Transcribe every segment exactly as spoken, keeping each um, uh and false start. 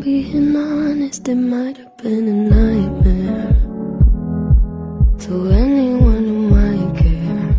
being honest, it might have been a nightmare to anyone who might care.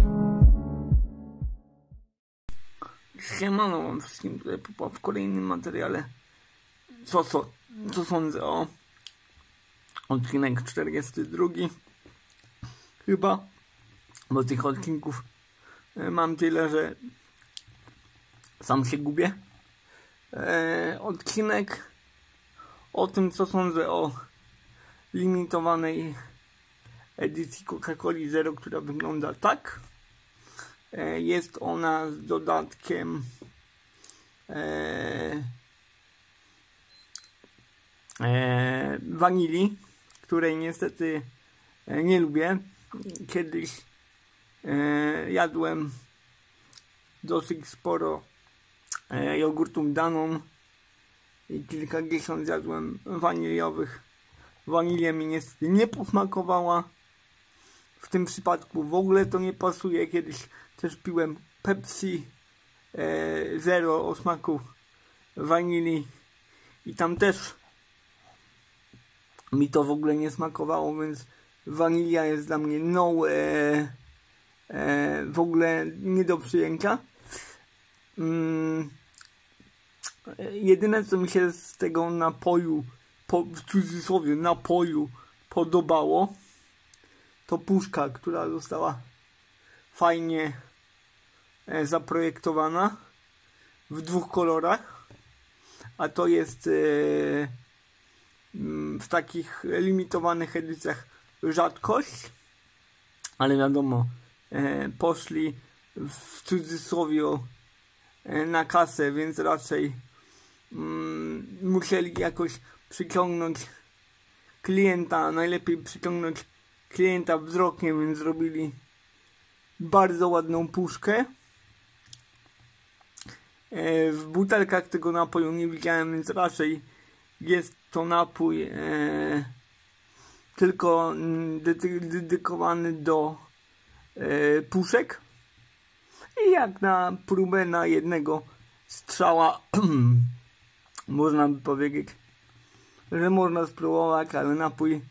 Siemano wam wszystkim, tutaj Pupa w kolejnym materiale. Co, co, co sądzę o odcinek czterdziesty drugi chyba, bo tych odcinków mam tyle, że sam się gubię. E, odcinek o tym, co sądzę o limitowanej edycji Coca-Coli Zero, która wygląda tak. E, jest ona z dodatkiem e, e, wanilii, której niestety nie lubię. Kiedyś e, jadłem dosyć sporo e, jogurtów Danon i kilkadziesiąt zjadłem waniliowych. Wanilia mi niestety nie posmakowała. W tym przypadku w ogóle to nie pasuje. Kiedyś też piłem Pepsi e, Zero o smaku wanilii i tam też mi to w ogóle nie smakowało, więc wanilia jest dla mnie no e, e, w ogóle nie do przyjęcia. Mm, jedyne, co mi się z tego napoju, po, w cudzysłowie napoju podobało, to puszka, która została fajnie e, zaprojektowana w dwóch kolorach, a to jest e, w takich limitowanych edycjach rzadkość, ale wiadomo, e, poszli w cudzysłowie e, na kasę, więc raczej mm, musieli jakoś przyciągnąć klienta, najlepiej przyciągnąć klienta wzrokiem, więc zrobili bardzo ładną puszkę. E, w butelkach tego napoju nie widziałem, więc raczej jest to napój e, tylko dedy dedykowany do e, puszek. I jak na próbę na jednego strzała można by powiedzieć, że można spróbować, ale napój e,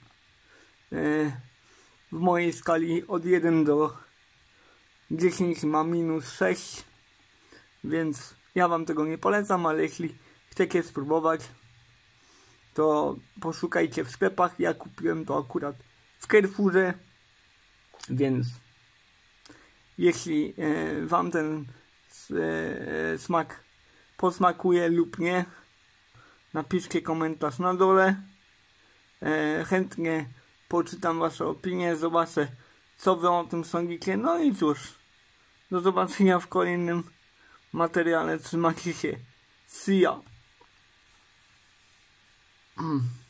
w mojej skali od jeden do dziesięciu ma minus sześć, więc ja wam tego nie polecam, ale jeśli chcecie spróbować, to poszukajcie w sklepach. Ja kupiłem to akurat w Carrefourze, więc jeśli e, wam ten e, smak posmakuje lub nie, napiszcie komentarz na dole. E, chętnie poczytam wasze opinie, zobaczę, co wy o tym sądzicie. No i cóż, do zobaczenia w kolejnym materiale. Trzymajcie się. See ya. Mm.